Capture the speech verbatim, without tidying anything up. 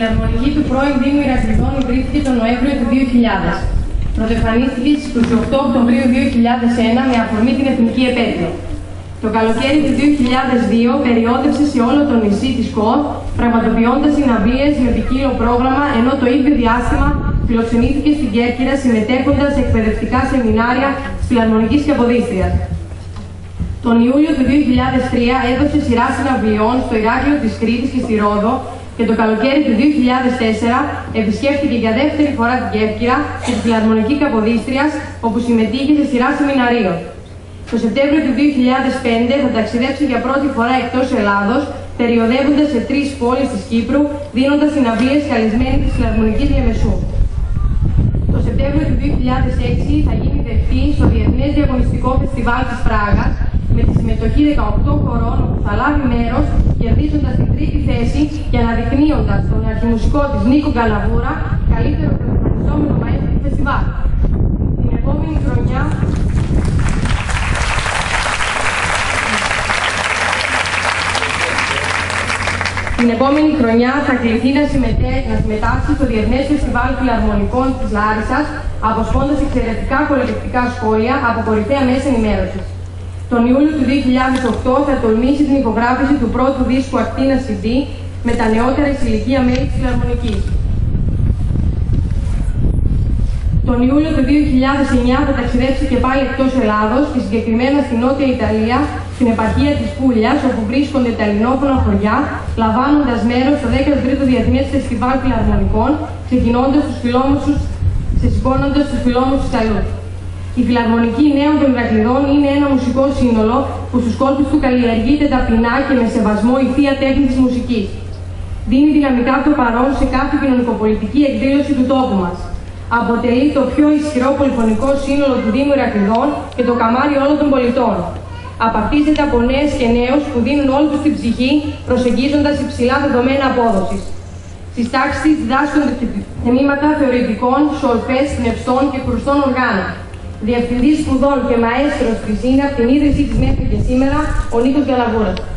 Φιλαρμονική του πρώην Δήμου Ηρακλειδών ιδρύθηκε τον Νοέμβριο του δύο χιλιάδες. Πρωτοεμφανίστηκε στις είκοσι οκτώ Οκτωβρίου δύο χιλιάδες ένα με αφορμή την Εθνική Επέτειο. Το καλοκαίρι του δύο χιλιάδες δύο περιόδευσε σε όλο το νησί της ΚΟ, πραγματοποιώντας συναυλίες με ποικίλο πρόγραμμα, ενώ το ίδιο διάστημα φιλοξενήθηκε στην Κέρκυρα συμμετέχοντας σε εκπαιδευτικά σεμινάρια φιλαρμονικής και αποδίστριας. Τον Ιούλιο του δύο χιλιάδες τρία έδωσε σειρά συναυλιών στο Ηράκλειο της Κρήτης και στη Ρόδο και το καλοκαίρι του δύο χιλιάδες τέσσερα επισκέφθηκε για δεύτερη φορά την Κέρκυρα και τη φιλαρμονική καποδίστριας, όπου συμμετείχε σε σειρά σεμιναρίων. Το Σεπτέμβριο του δύο χιλιάδες πέντε θα ταξιδέψει για πρώτη φορά εκτός Ελλάδος, περιοδεύοντας σε τρεις πόλεις της Κύπρου, δίνοντας συναυλίες καλεσμένοι της Φιλαρμονικής Διαμεσού. Το Σεπτέμβριο του δύο χιλιάδες έξι θα γίνει δεκτή στο Διεθνές Διαγωνιστικό Φεστιβάλ της Πράγας, με τη συμμετοχή δεκαοκτώ χωρών, όπου θα λάβει μέρος, κερδίζοντας την τρίτη θέση και αναδεικνύοντας τον αρχιμουσικό της Νίκο Γκαλαβούρα, καλύτερο πρωτοεμφανιζόμενο μαέστρο του φεστιβάλ. Την επόμενη χρονιά Την επόμενη χρονιά θα κληθεί να, να συμμετάσχει στο Διεθνές Φεστιβάλ Φιλαρμονικών της Λάρισσας, αποσπώντας εξαιρετικά χορευτικά σχόλια από κορυφαία μέσα ενημέρωσης. Τον Ιούλιο του δύο χιλιάδες οκτώ θα τολμήσει την υπογράφηση του πρώτου δίσκου Ακτίνα σι ντι με τα νεότερα εις ηλικία μέλη της Φιλαρμονικής. Τον Ιούλιο του δύο χιλιάδες εννιά θα ταξιδέψει και πάλι εκτός Ελλάδος και συγκεκριμένα στη Νότια Ιταλία, στην επαρχία της Πούλιας, όπου βρίσκονται τα ελληνόφωνα χωριά, λαμβάνοντας μέρος στο δέκατο τρίτο Διεθνές Φεστιβάλ Φιλαρμονικών, ξεκινώντας τους φιλόμουσους, ξεσηκώνοντας τους φιλόμουσους Ιταλούς. Η Φιλαρμονική Νέων των Ηρακλειδών είναι ένα μουσικό σύνολο που στους κόλπους του καλλιεργείται ταπεινά και με σεβασμό η θεία τέχνη της μουσικής. Δίνει δυναμικά το παρόν σε κάθε κοινωνικοπολιτική εκδήλωση του τόπου μας. Αποτελεί το πιο ισχυρό πολυφωνικό σύνολο του Δήμου Ηρακλειδών και το καμάρι όλων των πολιτών. Απαρτίζεται από νέες και νέους που δίνουν όλη τους την ψυχή, προσεγγίζοντας υψηλά δεδομένα απόδοσης. Στις τάξεις της διδάσκονται τμήματα θεωρητικών, σολφές, πνευστών και κρουστών οργάνων. Διευθυντής σπουδών και μαέστρος της είναι από την ίδρυσή της μέχρι και σήμερα ο Νίκος Γκαλαβούρας.